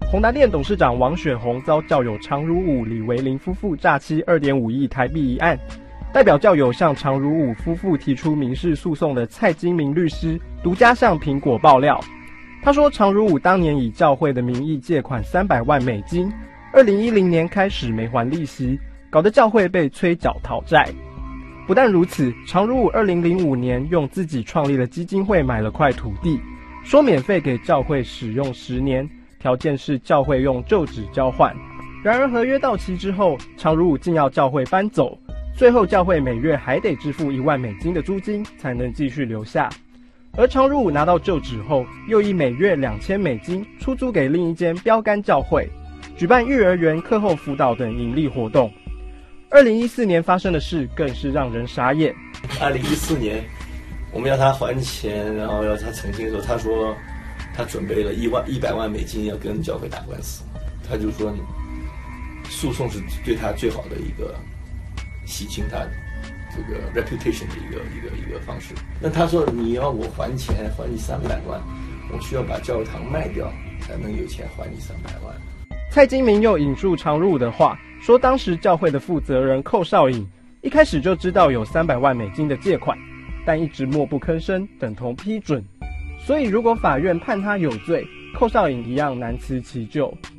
宏达电董事长王雪红遭教友常如武、李维林夫妇诈欺2.5亿台币一案，代表教友向常如武夫妇提出民事诉讼的蔡金明律师独家向苹果爆料，他说常如武当年以教会的名义借款300万美金，2010年开始没还利息，搞得教会被催缴讨债。不但如此，常如武2005年用自己创立的基金会买了块土地，说免费给教会使用10年，条件是教会用旧址交换。然而合约到期之后，常如武竟要教会搬走，最后教会每月还得支付1万美金的租金才能继续留下。而常如武拿到旧址后，又以每月2000美金出租给另一间标杆教会，举办育儿园、课后辅导等盈利活动。2014年发生的事更是让人傻眼。 2014年，我们要他还钱，然后要他澄清的时候，他说他准备了100万美金要跟教会打官司，他就说诉讼是对他最好的一个洗清他这个 reputation 的一个方式。那他说你要我还钱，还你300万，我需要把教堂卖掉才能有钱还你300万。 蔡金明又引述常如武的话，说当时教会的负责人寇少颖一开始就知道有300万美金的借款，但一直默不吭声，等同批准。所以如果法院判他有罪，寇少颖一样难辞其咎。